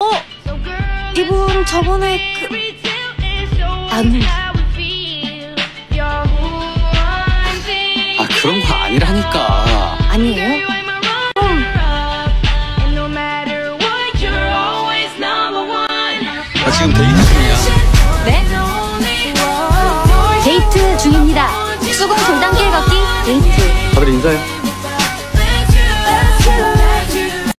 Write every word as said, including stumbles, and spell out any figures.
어? 이분 저번에 그... 안... 아, 그런 거 아니라니까. 아니에요? 그럼... 나 지금 데이트 중이야. 네? 데이트 중입니다. 수공 돌담길 걷기 데이트. 다들 인사해.